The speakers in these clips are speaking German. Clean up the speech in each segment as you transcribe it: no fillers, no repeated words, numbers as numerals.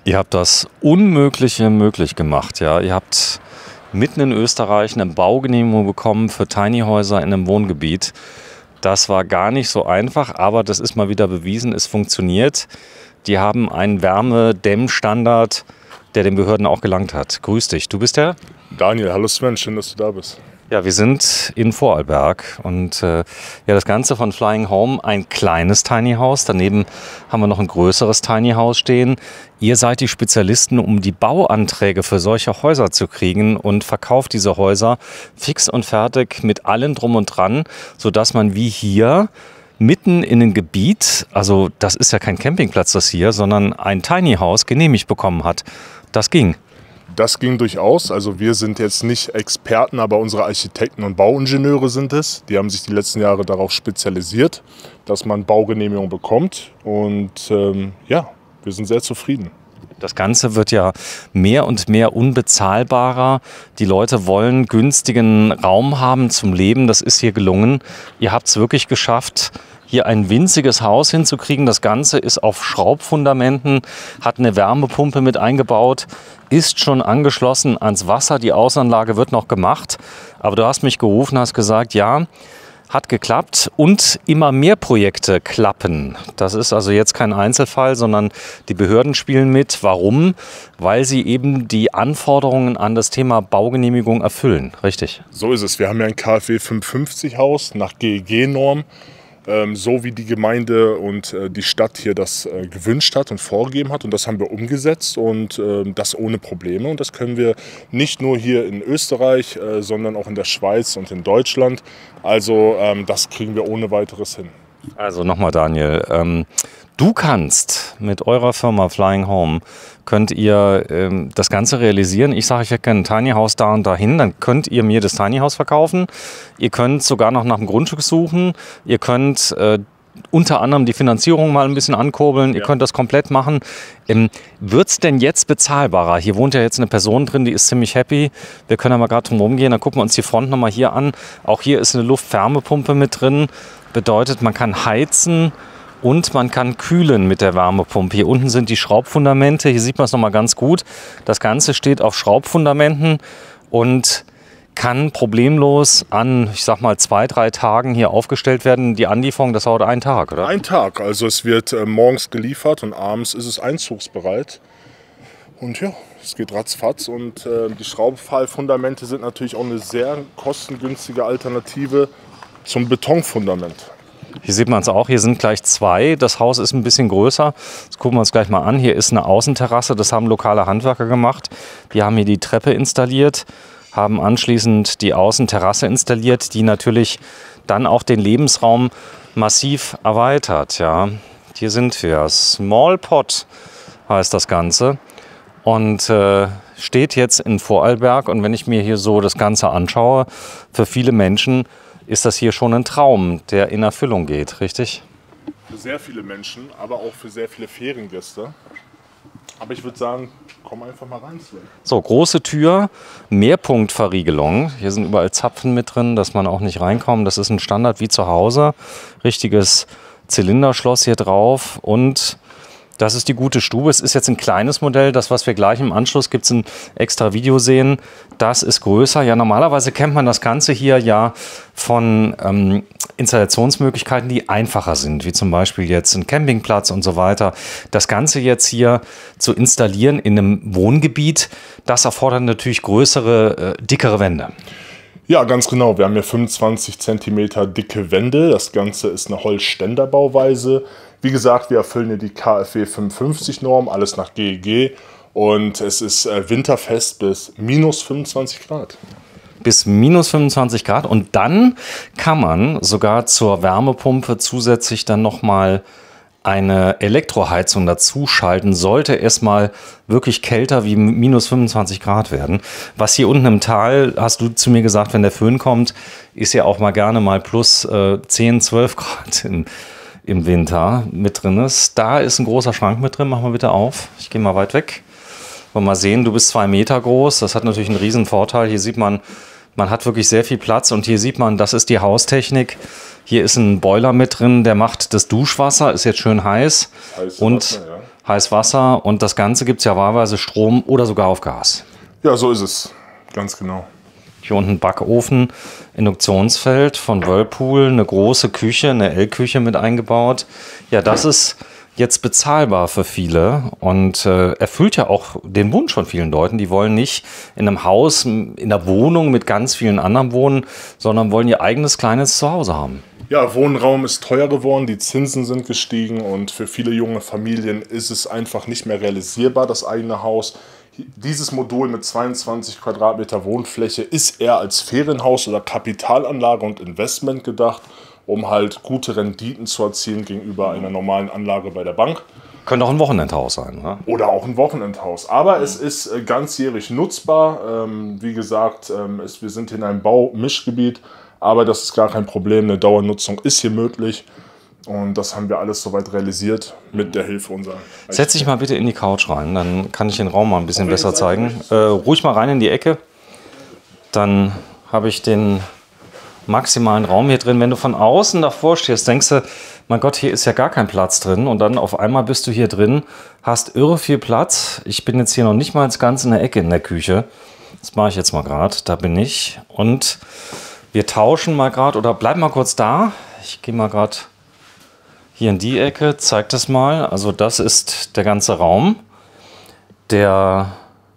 Ihr habt das Unmögliche möglich gemacht, ja. Ihr habt mitten in Österreich eine Baugenehmigung bekommen für Tiny-Häuser in einem Wohngebiet. Das war gar nicht so einfach, aber das ist mal wieder bewiesen, es funktioniert. Die haben einen Wärmedämmstandard, der den Behörden auch gelangt hat. Grüß dich, du bist der? Daniel, hallo Sven, schön, dass du da bist. Ja, wir sind in Vorarlberg und ja, das Ganze von Flying Home, ein kleines Tiny House. Daneben haben wir noch ein größeres Tiny House stehen. Ihr seid die Spezialisten, um die Bauanträge für solche Häuser zu kriegen und verkauft diese Häuser fix und fertig mit allem drum und dran, sodass man wie hier mitten in ein Gebiet, also das ist ja kein Campingplatz das hier, sondern ein Tiny House genehmigt bekommen hat. Das ging. Das ging durchaus. Also wir sind jetzt nicht Experten, aber unsere Architekten und Bauingenieure sind es. Die haben sich die letzten Jahre darauf spezialisiert, dass man Baugenehmigung bekommt. Und ja, wir sind sehr zufrieden. Das Ganze wird ja mehr und mehr unbezahlbarer. Die Leute wollen günstigen Raum haben zum Leben. Das ist hier gelungen. Ihr habt es wirklich geschafft, hier ein winziges Haus hinzukriegen. Das Ganze ist auf Schraubfundamenten, hat eine Wärmepumpe mit eingebaut, ist schon angeschlossen ans Wasser. Die Außenanlage wird noch gemacht. Aber du hast mich gerufen, hast gesagt, ja, hat geklappt und immer mehr Projekte klappen. Das ist also jetzt kein Einzelfall, sondern die Behörden spielen mit. Warum? Weil sie eben die Anforderungen an das Thema Baugenehmigung erfüllen. Richtig? So ist es. Wir haben ja ein KfW 550 Haus nach GEG-Norm. So wie die Gemeinde und die Stadt hier das gewünscht hat und vorgegeben hat. Und das haben wir umgesetzt und das ohne Probleme. Und das können wir nicht nur hier in Österreich, sondern auch in der Schweiz und in Deutschland. Also das kriegen wir ohne weiteres hin. Also nochmal Daniel, du kannst mit eurer Firma Flying Home, könnt ihr das Ganze realisieren. Ich sage, ich hätte gerne ein Tiny House da und dahin, dann könnt ihr mir das Tiny House verkaufen. Ihr könnt sogar noch nach einem Grundstück suchen. Ihr könnt unter anderem die Finanzierung mal ein bisschen ankurbeln. Ihr könnt das komplett machen. Wird es denn jetzt bezahlbarer? Hier wohnt ja jetzt eine Person drin, die ist ziemlich happy. Wir können ja mal gerade drum rumgehen. Dann gucken wir uns die Front nochmal hier an. Auch hier ist eine Luftwärmepumpe mit drin. Bedeutet, man kann heizen und man kann kühlen mit der Wärmepumpe. Hier unten sind die Schraubfundamente. Hier sieht man es nochmal ganz gut. Das Ganze steht auf Schraubfundamenten und kann problemlos an, ich sag mal, 2-3 Tagen hier aufgestellt werden. Die Anlieferung, das dauert einen Tag, oder? Ein Tag. Also es wird morgens geliefert und abends ist es einzugsbereit. Und ja, es geht ratzfatz. Und die Schraubfundamente sind natürlich auch eine sehr kostengünstige Alternative zum Betonfundament. Hier sieht man es auch, hier sind gleich zwei. Das Haus ist ein bisschen größer. Das gucken wir uns gleich mal an. Hier ist eine Außenterrasse, das haben lokale Handwerker gemacht. Die haben hier die Treppe installiert, haben anschließend die Außenterrasse installiert, die natürlich dann auch den Lebensraum massiv erweitert. Ja. Hier sind wir. Small Pot heißt das Ganze und steht jetzt in Vorarlberg. Und wenn ich mir hier so das Ganze anschaue, für viele Menschen ist das hier schon ein Traum, der in Erfüllung geht, richtig? Für sehr viele Menschen, aber auch für sehr viele Feriengäste. Aber ich würde sagen, komm einfach mal rein, Sven. So, große Tür, Mehrpunktverriegelung. Hier sind überall Zapfen mit drin, dass man auch nicht reinkommt. Das ist ein Standard wie zu Hause. Richtiges Zylinderschloss hier drauf und das ist die gute Stube. Es ist jetzt ein kleines Modell. Das, was wir gleich im Anschluss, gibt es ein extra Video sehen. Das ist größer. Ja, normalerweise kennt man das Ganze hier ja von Installationsmöglichkeiten, die einfacher sind, wie zum Beispiel jetzt ein Campingplatz und so weiter. Das Ganze jetzt hier zu installieren in einem Wohngebiet, das erfordert natürlich größere, dickere Wände. Ja, ganz genau. Wir haben hier 25 cm dicke Wände. Das Ganze ist eine Holzständerbauweise. Wie gesagt, wir erfüllen hier die KfW 550 Norm, alles nach GEG. Und es ist winterfest bis minus 25 Grad. Bis minus 25 Grad. Und dann kann man sogar zur Wärmepumpe zusätzlich dann nochmal eine Elektroheizung dazu schalten, sollte es mal wirklich kälter wie minus 25 Grad werden. Was hier unten im Tal, hast du zu mir gesagt, wenn der Föhn kommt, ist ja auch mal gerne mal plus 10, 12 Grad im Winter mit drin ist. Da ist ein großer Schrank mit drin, mach mal bitte auf. Ich gehe mal weit weg. Wollen wir mal sehen, du bist 2 Meter groß, das hat natürlich einen riesen Vorteil. Hier sieht man, man hat wirklich sehr viel Platz und hier sieht man, das ist die Haustechnik. Hier ist ein Boiler mit drin, der macht das Duschwasser, ist jetzt schön heiß und heiß Wasser und das Ganze gibt es ja wahlweise Strom oder sogar auf Gas. Ja, so ist es. Ganz genau. Hier unten Backofen, Induktionsfeld von Whirlpool, eine große Küche, eine L-Küche mit eingebaut. Ja, das ist jetzt bezahlbar für viele und erfüllt ja auch den Wunsch von vielen Leuten. Die wollen nicht in einem Haus, in einer Wohnung mit ganz vielen anderen wohnen, sondern wollen ihr eigenes kleines Zuhause haben. Ja, Wohnraum ist teuer geworden, die Zinsen sind gestiegen und für viele junge Familien ist es einfach nicht mehr realisierbar, das eigene Haus. Dieses Modul mit 22 Quadratmeter Wohnfläche ist eher als Ferienhaus oder Kapitalanlage und Investment gedacht, um halt gute Renditen zu erzielen gegenüber einer normalen Anlage bei der Bank. Könnte auch ein Wochenendhaus sein, oder? Oder auch ein Wochenendhaus. Aber es ist ganzjährig nutzbar. Wie gesagt, wir sind in einem Baumischgebiet, aber das ist gar kein Problem. Eine Dauernutzung ist hier möglich. Und das haben wir alles soweit realisiert mit der Hilfe unserer. Setz dich mal bitte in die Couch rein, dann kann ich den Raum mal ein bisschen besser zeigen. Ruhig mal rein in die Ecke. Dann habe ich den maximalen Raum hier drin. Wenn du von außen davor stehst, denkst du, mein Gott, hier ist ja gar kein Platz drin. Und dann auf einmal bist du hier drin, hast irre viel Platz. Ich bin jetzt hier noch nicht mal ganz in der Ecke in der Küche. Das mache ich jetzt mal gerade. Da bin ich. Und wir tauschen mal gerade, oder bleib mal kurz da. Ich gehe mal gerade hier in die Ecke, zeig das mal. Also das ist der ganze Raum, der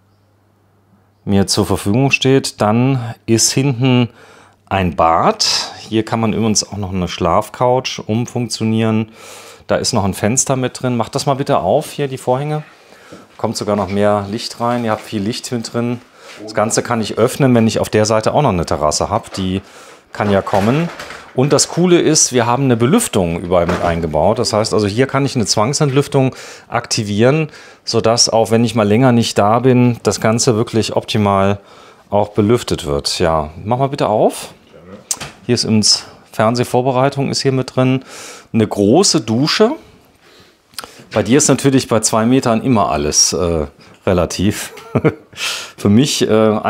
mir zur Verfügung steht. Dann ist hinten ein Bad. Hier kann man übrigens auch noch eine Schlafcouch umfunktionieren. Da ist noch ein Fenster mit drin. Macht das mal bitte auf, hier die Vorhänge. Kommt sogar noch mehr Licht rein. Ihr habt viel Licht mit drin. Das Ganze kann ich öffnen, wenn ich auf der Seite auch noch eine Terrasse habe. Die kann ja kommen. Und das Coole ist, wir haben eine Belüftung überall mit eingebaut. Das heißt also, hier kann ich eine Zwangsentlüftung aktivieren, sodass auch wenn ich mal länger nicht da bin, das Ganze wirklich optimal auch belüftet wird. Ja, mach mal bitte auf. Hier ist übrigens Fernsehvorbereitung ist hier mit drin. Eine große Dusche. Bei dir ist natürlich bei 2 Metern immer alles relativ. Für mich 1,85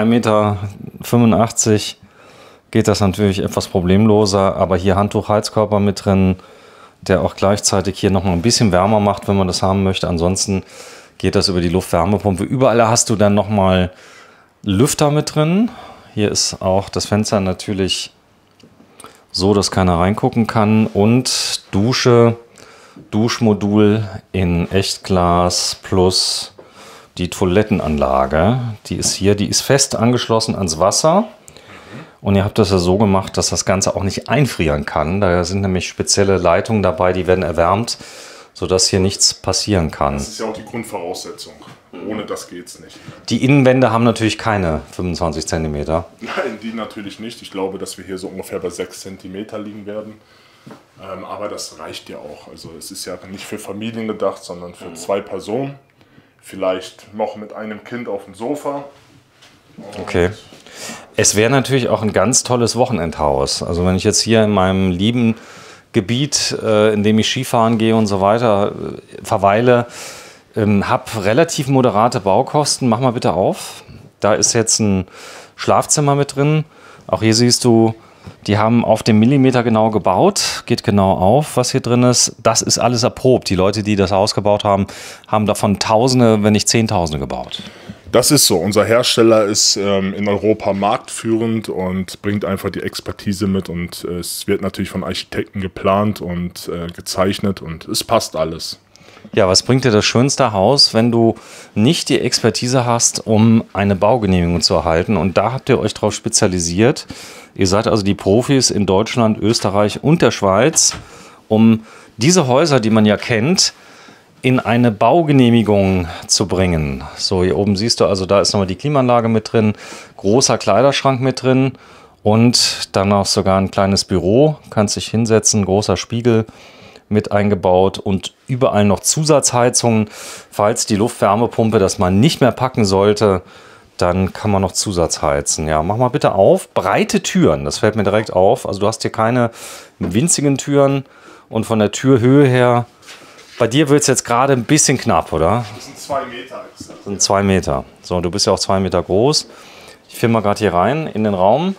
Meter geht das natürlich etwas problemloser, aber hier Handtuch-Heizkörper mit drin, der auch gleichzeitig hier nochmal ein bisschen wärmer macht, wenn man das haben möchte. Ansonsten geht das über die Luftwärmepumpe. Überall hast du dann nochmal Lüfter mit drin. Hier ist auch das Fenster natürlich so, dass keiner reingucken kann. Und Duschmodul in Echtglas plus die Toilettenanlage. Die ist hier, die ist fest angeschlossen ans Wasser. Und ihr habt das ja so gemacht, dass das Ganze auch nicht einfrieren kann. Da sind nämlich spezielle Leitungen dabei, die werden erwärmt, sodass hier nichts passieren kann. Das ist ja auch die Grundvoraussetzung. Ohne das geht es nicht. Die Innenwände haben natürlich keine 25 cm. Nein, die natürlich nicht. Ich glaube, dass wir hier so ungefähr bei 6 cm liegen werden. Aber das reicht ja auch. Also es ist ja nicht für Familien gedacht, sondern für 2 Personen. Vielleicht noch mit einem Kind auf dem Sofa. Okay. Es wäre natürlich auch ein ganz tolles Wochenendhaus. Also wenn ich jetzt hier in meinem lieben Gebiet, in dem ich Skifahren gehe und so weiter, verweile, habe relativ moderate Baukosten. Mach mal bitte auf. Da ist jetzt ein Schlafzimmer mit drin. Auch hier siehst du, die haben auf den Millimeter genau gebaut. Geht genau auf, was hier drin ist. Das ist alles erprobt. Die Leute, die das Haus gebaut haben, haben davon Tausende, wenn nicht Zehntausende gebaut. Das ist so. Unser Hersteller ist in Europa marktführend und bringt einfach die Expertise mit. Und es wird natürlich von Architekten geplant und gezeichnet und es passt alles. Ja, was bringt dir das schönste Haus, wenn du nicht die Expertise hast, um eine Baugenehmigung zu erhalten? Und da habt ihr euch darauf spezialisiert. Ihr seid also die Profis in Deutschland, Österreich und der Schweiz, um diese Häuser, die man ja kennt, in eine Baugenehmigung zu bringen. So, hier oben siehst du, also da ist nochmal die Klimaanlage mit drin, großer Kleiderschrank mit drin und dann auch sogar ein kleines Büro, kannst dich hinsetzen, großer Spiegel mit eingebaut und überall noch Zusatzheizungen, falls die Luftwärmepumpe das mal nicht mehr packen sollte, dann kann man noch Zusatzheizen. Ja, mach mal bitte auf. Breite Türen, das fällt mir direkt auf. Also du hast hier keine winzigen Türen und von der Türhöhe her, bei dir wird es jetzt gerade ein bisschen knapp, oder? Das sind 2 Meter. Das sind 2 Meter. So, du bist ja auch 2 Meter groß. Ich filme mal gerade hier rein in den Raum.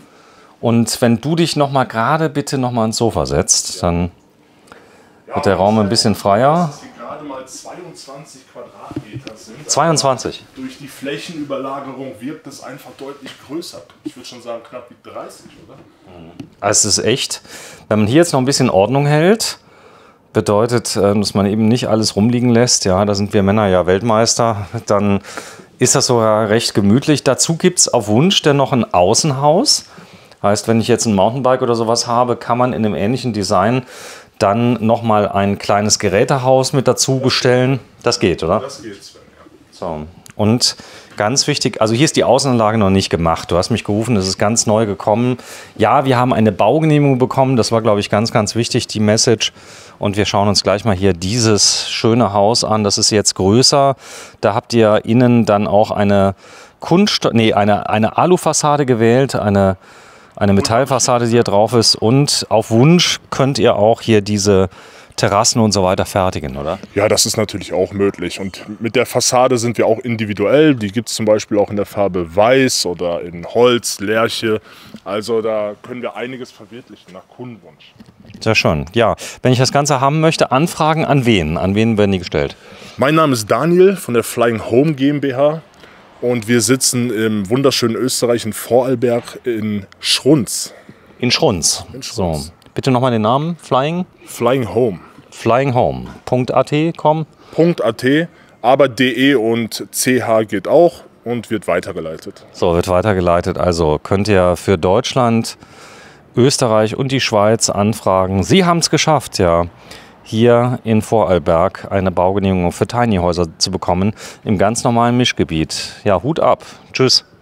Und wenn du dich noch mal gerade bitte noch mal ans Sofa setzt, dann wird der Raum ein bisschen freier. Das ist gerade mal 22 Quadratmeter sind. 22? Durch die Flächenüberlagerung wirkt es einfach deutlich größer. Ich würde schon sagen knapp wie 30, oder? Also es ist echt, wenn man hier jetzt noch ein bisschen Ordnung hält, bedeutet, dass man eben nicht alles rumliegen lässt, ja, da sind wir Männer ja Weltmeister, dann ist das sogar recht gemütlich. Dazu gibt es auf Wunsch dann noch ein Außenhaus. Heißt, wenn ich jetzt ein Mountainbike oder sowas habe, kann man in einem ähnlichen Design dann nochmal ein kleines Gerätehaus mit dazu bestellen. Das geht, oder? Das geht, Sven, ja. So. Und ganz wichtig, also hier ist die Außenanlage noch nicht gemacht. Du hast mich gerufen, es ist ganz neu gekommen. Ja, wir haben eine Baugenehmigung bekommen. Das war, glaube ich, ganz, ganz wichtig, die Message. Und wir schauen uns gleich mal hier dieses schöne Haus an. Das ist jetzt größer. Da habt ihr innen dann auch eine eine Alufassade gewählt, eine Metallfassade, die hier drauf ist. Und auf Wunsch könnt ihr auch hier diese Terrassen und so weiter fertigen, oder? Ja, das ist natürlich auch möglich. Und mit der Fassade sind wir auch individuell. Die gibt es zum Beispiel auch in der Farbe Weiß oder in Holz, Lärche. Also da können wir einiges verwirklichen nach Kundenwunsch. Sehr schön. Ja, wenn ich das Ganze haben möchte, Anfragen an wen? An wen werden die gestellt? Mein Name ist Daniel von der Flying Home GmbH. Und wir sitzen im wunderschönen Österreich in Vorarlberg in Schrunz. In Schrunz. So, bitte nochmal den Namen. Flying Home. Flyinghome.at, komm. .at, aber de und ch geht auch und wird weitergeleitet. So, wird weitergeleitet. Also könnt ihr für Deutschland, Österreich und die Schweiz anfragen. Sie haben es geschafft, ja, hier in Vorarlberg eine Baugenehmigung für Tiny Häuser zu bekommen, im ganz normalen Mischgebiet. Ja, Hut ab. Tschüss.